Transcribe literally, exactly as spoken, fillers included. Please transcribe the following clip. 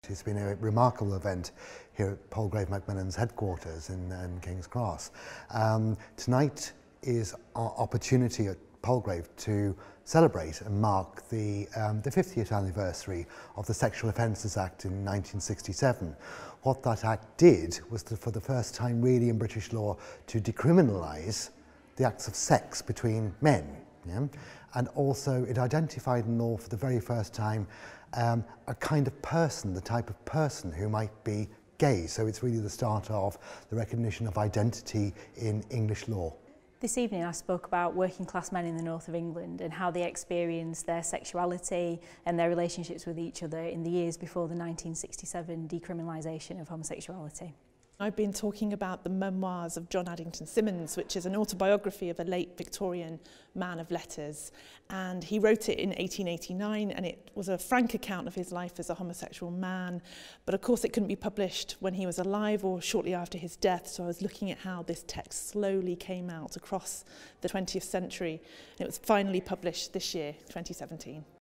It's been a remarkable event here at Palgrave Macmillan's headquarters in, in King's Cross. Um, tonight is our opportunity at Palgrave to celebrate and mark the, um, the fiftieth anniversary of the Sexual Offences Act in nineteen sixty-seven. What that act did was to, for the first time really in British law to decriminalise the acts of sex between men. Yeah? And also it identified in law for the very first time um, a kind of person, the type of person who might be gay. So it's really the start of the recognition of identity in English law. This evening I spoke about working class men in the north of England and how they experienced their sexuality and their relationships with each other in the years before the nineteen sixty-seven decriminalisation of homosexuality. I've been talking about the memoirs of John Addington Symonds, which is an autobiography of a late Victorian man of letters. And he wrote it in eighteen eighty-nine, and it was a frank account of his life as a homosexual man. But of course it couldn't be published when he was alive or shortly after his death, so I was looking at how this text slowly came out across the twentieth century. And it was finally published this year, twenty seventeen.